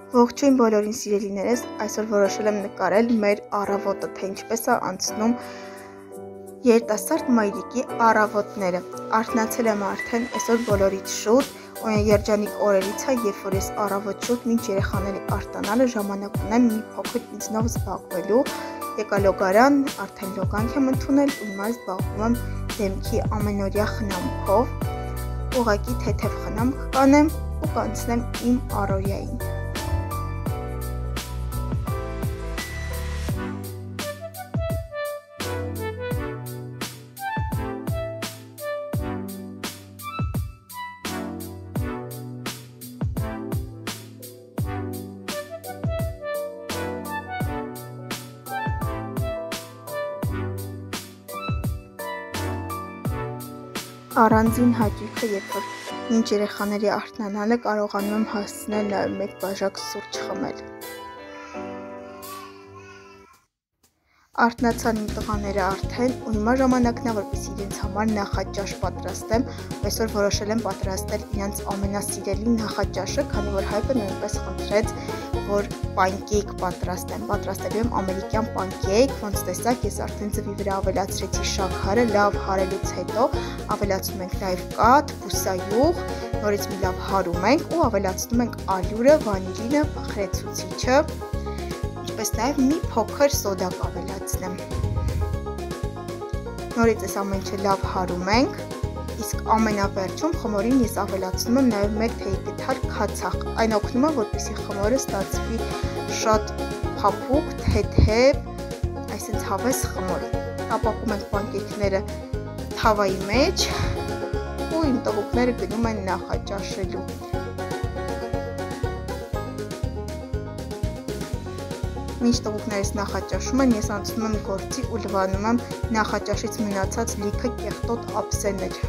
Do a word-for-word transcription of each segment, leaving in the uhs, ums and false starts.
Ողջույն բոլորին սիրելիներս, այսօր որոշել եմ նկարել մեր առավոտը, թե ինչպես է անցնում երիտասարդ մայրիկի առավոտները։ Արթնացել եմ արդեն այսօր բոլորից շուտ, երջանիկ օրերից է, երբ որ ես առավոտ շուտ մինչ երեխաների արտանալը ժամանակ ունեմ մի փոքր ինձնով զբաղվելու։ Եկա լոգարան, արդեն լոգանք եմ ընդունել ու հիմա զբաղվում եմ դեմքի ամենօրյա խնամքով։ Ուղղակի թեթև խնամք կանեմ ու կանցնեմ իմ առօրյային։ Առանձին հաճույքը, երբ որ մինչ երեխաների արթնանալը կարողանում եմ հասցնել նաև մեկ բաժակ սուրճ խմել։ Արթնացան իմ տղաները արդեն ու հիմա ժամանակն է, որպեսզի իրենց համար նախաճաշ պատրաստեմ։ Այսօր որոշել եմ պատրաստել իրենց ամենասիրելի նախաճաշը, քանի որ Հայկը նույնպես խնդրեց, որ պանկեյք պատրաստեմ։ Պատրաստելու եմ ամերիկյան պանկեյք, ոնց տեսակ ես արդեն ձվի վրա ավելացրեցի շաքարը, լավ հարելուց հետո ավելացնում ենք նաև կաթ, բուսայուղ, նորից մի լավ հարում ենք ու ավելացնում ենք ալյուրը, վանիլինը, խրեցուցիչը, ինչպես նաև մի փոքր սոդա կավելացնեմ։ Նորից այս ամեն ինչը լավ հարում ենք, իսկ ամենավերջում խմորին ես ավելացնում եմ նաև մեկ թեյ կտար քացախ։ Այն օգնում է, որպեսզի խմորը ստացվի շատ փափուկ, թեթև, այսինքն հավես խմոր։ Ապակում ենք պանկեյքները թավայի մեջ ու իմ տղուկները գնում են նախաճաշելու։ Մինչ տղուկներս նախաճաշում են, ես անցնում եմ գործի ու լվանում եմ նախաճաշից մնացած լիքը կեղտոտ ափսեներ։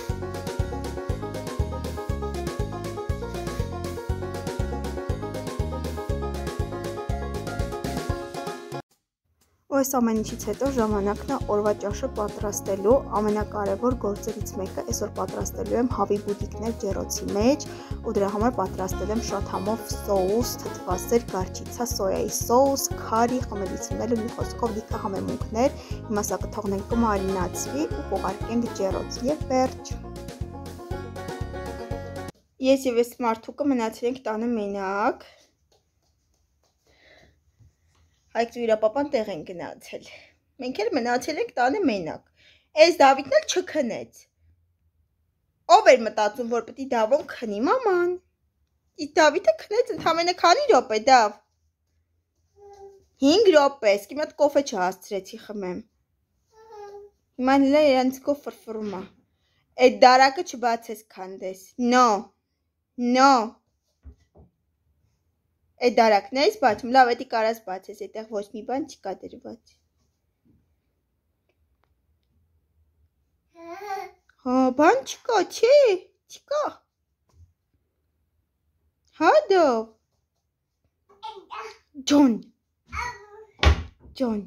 Ու այս ամեն ինչից հետո ժամանակն է օրվա ճաշը պատրաստելու։ Ամենակարևոր գործերից մեկը այսօր պատրաստելու եմ հավի բուդիկներ ջեռոցի մեջ ու դրա համար պատրաստել եմ շատ համով սոուս, թթվասեր, գարչիցա, սոյայի սոուս, քարի, խմելիցները, մի խոսքով լիքը համեմունքներ։ Հիմա սա կթողնենք կմարինացվի ու կուղարկենք ջեռոց եւ վերջ։ Ես եւ այս մարդուկը մնացել ենք տանը մենակ։ Հայկ ծույրապապան տեղ են գնացել։ Մենք էլ մնացել ենք տանը մենակ։ Այս Դավիթն էլ չքնեց։ Ով էր մտածում, որ պետք է Դավոն քնի, մաման։ Իսկ Դավիթը քնեց ընդամենը քանի րոպե, Դավ։ հինգ րոպե, իսկ իմ հետ կոֆե չհասցրեցի խմեմ։ Հիմա հենց իրանցքով ֆրֆռում է։ Այդ դարակը չբացես քանդես։ No։ No։ Այդ դարակն էս բացում, լավ, էդի կարաս բացես, այդտեղ ոչ մի բան չկա դրված։ Հա, բան չկա, չի, չկա։ Հա, դով։ Ջոն։ Ջոն։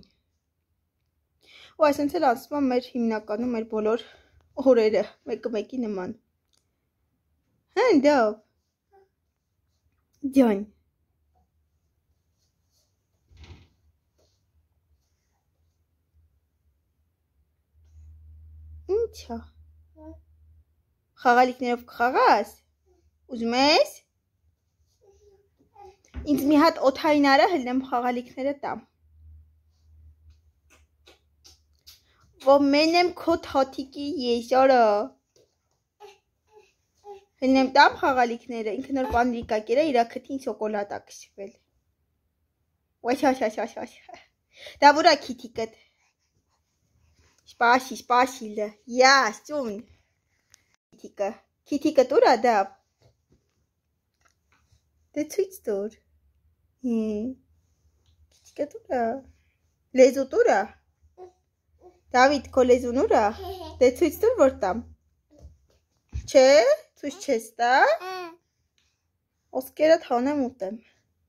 Ու այսինքն էլ ասում եմ մեր հիմնականում մեր բոլոր օրերը, մեկը մեկի նման։ Հա, դով։ Ջոն։ Ինչա։ Խաղալիքներով կխաղաս։ Ուզում ես։ Ինձ մի հատ օդային արա հլնեմ խաղալիքները տամ։ Որ մենեմ քո թաթիկի եզորը։ Հլնեմ տամ խաղալիքները, ինքը նոր պանրիկա կերա իրա քթին շոկոլադ ա քշվել։ Ոչ ոչ ոչ ոչ։ Դա որա քիթիկդ։ Спаси, спасибо. Я, Сюн. Քիթիկը, քիթիկը դուր է դա։ Դե ցույց տուր։ Քիթիկը դուր է։ Լեզու դուր է։ Դավիթ, քո լեզուն ուր է։ Դե ցույց տուր որ տամ։ Չէ, ցույց չես տա։ Ոսկերդ հանեմ ուտեմ։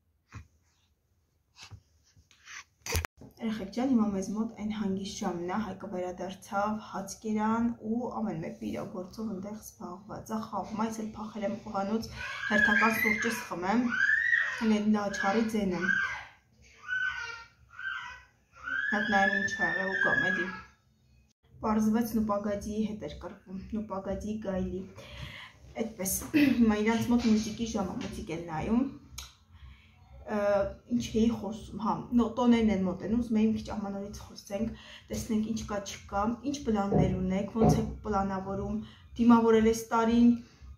Երեխեք ջան, հիմա մեզ մոտ այն հանգիստ ժամն է, Հայկը վերադարձավ հաց կերան ու ամեն մեկը իր գործով այնտեղ զբաղված է, խաղում է, ես էլ փախել եմ խոհանոց հերթական սուրճս խմեմ։ Լենդաչարի ձեն եմ։ Հետ նայեմ ինչ ա եղել ու կամ էլի։ Պարզվեց նուպագադիի հետ էր կրվում, նուպագադիի գայլի։ Այդպես, հիմա իրանց մոտ մուզիկի ժամը մուզիկ են նայում։ Ինչ էի խոսում, հա, տոներն են մոտենում, ուզում եմ քիչ ամանորից խոսենք, տեսնենք ինչ կա չկա, ինչ պլաններ ունեք, ոնց եք պլանավորում, դիմավորել այս տարին,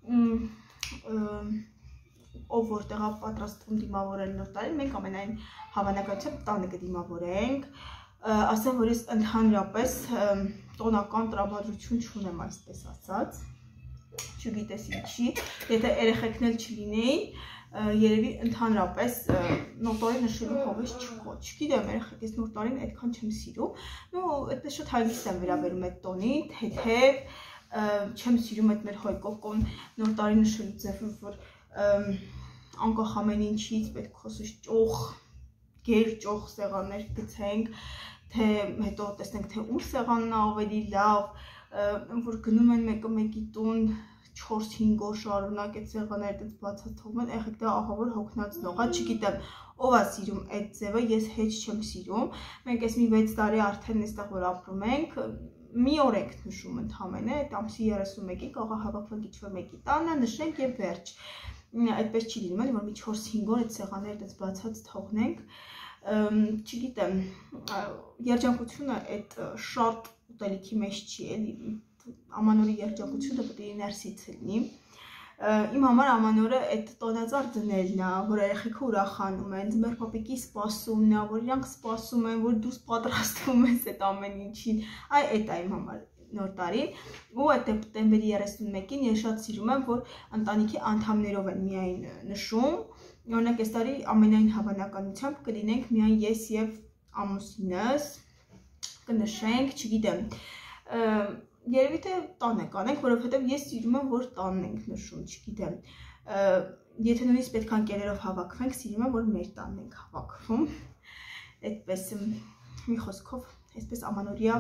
ով որտեղ է պատրաստվում դիմավորել նոր տարին, մենք ամենայն հավանականությամբ տանը կդիմավորենք, ասեմ, որ ես ընդհանրապես տոնական տրամադրություն չունեմ, այսպես ասած, չգիտես ինչի, եթե երեխեքն էլ չլինեին, երևի ընդհանրապես նոր տարի նշելու հովես չկա, չգիտեմ, երեխեք ես նոր տարին այդքան չեմ սիրում, ու այդպես շատ հագիստ եմ վերաբերում այդ տոնին, թեթև, չեմ սիրում այդ մեր հոյկոկոն նոր տարի նշելու ձևը, որ անկախ ամեն ինչից պետք խոսես ճոխ, գեր ճոխ սեղաններ գցենք, թե հետո տեսնենք, թե ում սեղանն է ավելի լավ, որ գնում են մեկը մեկի տուն, չորս-հինգ օր շարունակ այդ սեղանները այդպես բացած թողում են, եղեք դա ահավոր հոգնածնող է, չգիտեմ, ով է սիրում այդ ձևը, ես հեչ չեմ սիրում, մենք այս մի վեց տարի արդեն այստեղ որ ապրում ենք, մի օր ենք նշում ընդհանրապես, այդ ամսի երեսունմեկի կարող է հավաքվել ինչ-որ մեկի տանը, նշենք եւ վերջ, այդպես չի լինում, էլի որ մի չորս-հինգ օր այդ սեղանները այդպես բացած թողնենք, չգիտեմ, երջանկությունը այդ շատ ուտելիքի մեջ չի, էլի ամանորի երջանկությունը պետք է ներսից լինի, իմ համար ամանորը այդ տոնածառ դնելն է, որ երեխեքը ուրախանում են, ձմեռ պապիկի սպասումն է, որ իրանք սպասում են, որ դու պատրաստվում ես այդ ամեն ինչին, այ այդ է իմ համար նոր տարին, ու այդ դեկտեմբերի երեսունմեկին ես շատ սիրում եմ, որ ընտանիքի անդամներով են միայն նշում, օրինակ այս տարի ամենայն հավանականությամբ կլինենք միայն ես եւ ամուսինս, կնշենք, չգիտեմ, երևի թե տան ենք անենք, որովհետև ես սիրում եմ, որ տանն ենք նշում, չգիտեմ, եթե նույնիսկ պետք է ընկերներով հավաքվենք, սիրում եմ, որ մեր տանն ենք հավաքվում, այդպես մի խոսքով, այսպես ամանորյա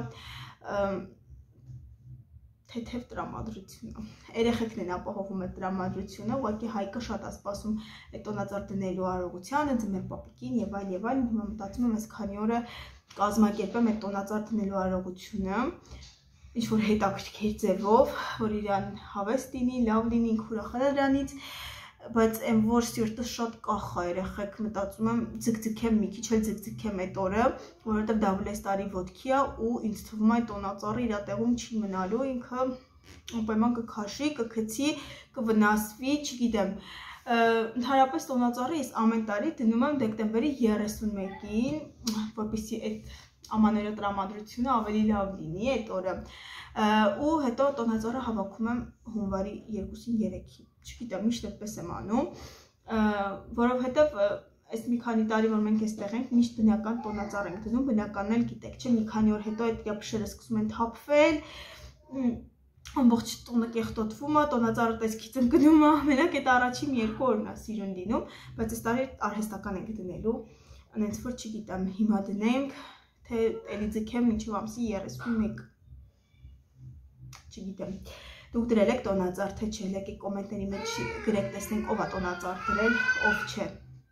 թեթև տրամադրությունը, երեխեքն են ապահովում այդ տրամադրությունը, ուղղակի Հայկը շատ է սպասում այդ տոնածառ դնելու արարողությանը, ձմեռ պապիկին եւ այլ եւ այլ, հիմա մտածում եմ, այս քանի օրը կազմակերպեմ այդ տոնածառ դնելու արարողությունը, ինչ-որ հետաքրքիր ձևով, որ իրան հավես լինի, լավ լինի, ինքը ուրախանա դրանից, բայց այն որ սիրտը շատ կախ է, երեխեք մտածում եմ ձգձգեմ, մի քիչ էլ ձգձգեմ այդ օրը, որովհետև դա վլես տարի ոտքի է ու ինձ թվում է տոնածառը իր տեղում չի մնալու, ինքը անպայման կքաշի, կգցի, կվնասվի, չգիտեմ, ընդհանրապես տոնածառը ես ամեն տարի դնում եմ դեկտեմբերի երեսունմեկին, որպեսզի այդ ամանորյա տրամադրությունը ավելի լավ լինի այդ օրը, ու հետո տոնածառը հավաքում եմ հունվարի երկուսին երեքին, չգիտեմ, միշտ այդպես եմ անում, որովհետև այս մի քանի տարի, որ մենք այստեղ ենք, միշտ բնական տոնածառ ենք դնում, բնականն էլ գիտեք, չէ, մի քանի օր հետո այդ կապշերը սկսում են թափվել, ամբողջ տունը կեղտոտվում է, տոնածառը տեսքից ընկնում է, մենակ այդ առաջին երկու օրն է սիրուն լինում, բայց այս տարի արհեստական ենք դնելու, այնց որ չգիտեմ, հիմա դնենք, թե էլի ձգեմ մինչև ամսի երեսունմեկ, չգիտեմ, դուք դրել եք տոնածառ, թե չէ, եկեք կոմենտների մեջ գրեք, տեսնենք ով է տոնածառ դրել, ով չէ,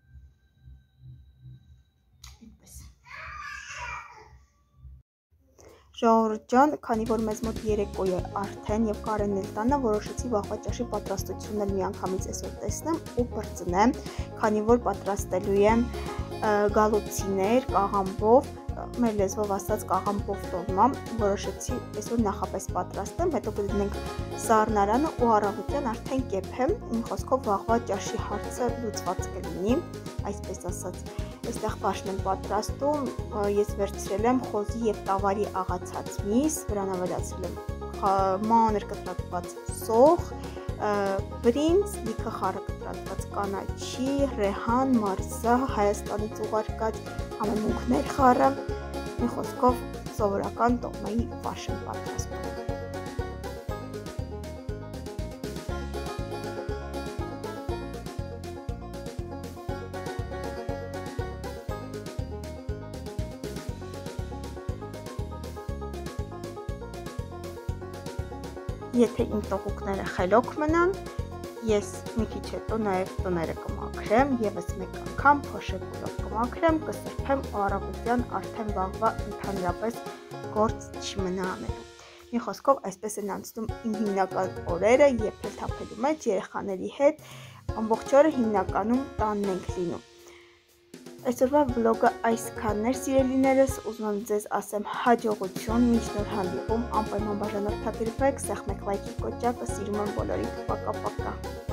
այդպես։ Ժողովուրդ ջան, քանի որ մեզ մոտ երեկո է արդեն եւ Կարենն էլ տանը, որոշեցի վաղվա ճաշի պատրաստությունն էլ միանգամից այսօր տեսնեմ ու բրծնեմ, քանի որ պատրաստելու եմ գալոցիներ կաղամբով, մեր լեզվով ասած կաղամբով տոլմա, որոշեցի այսօր նախապես պատրաստեմ, հետո կդնենք սառնարանը ու առավոտյան արդեն կեփեմ, իմ խոսքով վաղվա ճաշի հարցը լուծված կլինի, այսպես ասած, այստեղ պաշտն եմ պատրաստում, ես վերցրել եմ խոզի եւ տավարի աղացած միս, վրան ավելացրել եմ մանր կտրատված սոխ, բրինձ, լիքը խառը կտրատված կանաչի, ռեհան, մարզա, Հայաստանից ուղարկած համեմունքներ խառը, մի խոսքով սովորական տոլմայի ֆարշ եմ պատրաստում։ Եթե իմ տողուկները խելոք մնան, ես մի քիչ հետո նաև տները կմամ։ կմաքրեմ, եւս մեկ անգամ փոշեկուլով կմաքրեմ, կսրբեմ ու առավոտյան արդեն վաղվա ընդհանրապես գործ չմնա անելու։ Մի խոսքով այսպես են անցնում իմ հիմնական օրերը, եփել թափելու մեջ երեխաների հետ, ամբողջ օրը հիմնականում տանն ենք լինում։ Այսօրվա վլոգը այսքանն էր, սիրելիներս, ուզում եմ ձեզ ասեմ հաջողություն, մինչ նոր հանդիպում, անպայման բաժանորդագրվեք, սեղմեք լայքի կոճակը, սիրում եմ բոլորիդ, պակա-պակա։